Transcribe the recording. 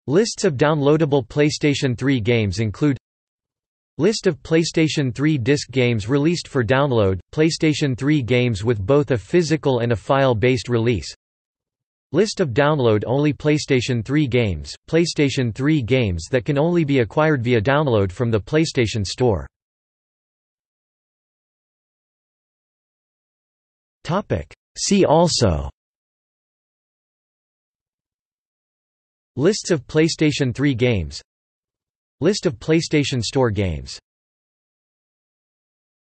Lists of downloadable PlayStation 3 games include: List of PlayStation 3 disc games released for download, PlayStation 3 games with both a physical and a file-based release. List of download-only PlayStation 3 games, PlayStation 3 games that can only be acquired via download from the PlayStation Store. See also: Lists of PlayStation 3 games. List of PlayStation Store games.